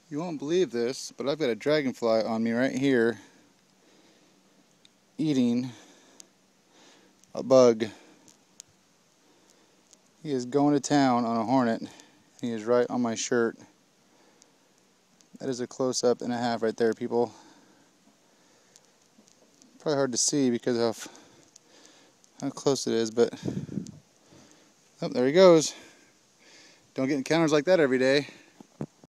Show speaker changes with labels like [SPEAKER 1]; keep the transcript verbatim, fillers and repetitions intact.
[SPEAKER 1] You won't believe this, but I've got a dragonfly on me right here eating a bug. He is going to town on a hornet. He is right on my shirt. That is a close-up and a half right there, people. Probably hard to see because of how close it is, but oh, there he goes. Don't get encounters like that every day.